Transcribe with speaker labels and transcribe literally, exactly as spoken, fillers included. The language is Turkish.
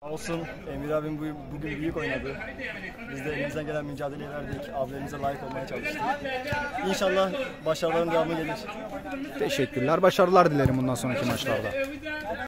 Speaker 1: Olsun, Emir abim bugün büyük oynadı. Biz de elimizden gelen mücadeleyi verdik. Abilerimize layık olmaya çalıştık. İnşallah başarıların devamı gelir.
Speaker 2: Teşekkürler. Başarılar dilerim bundan sonraki maçlarda.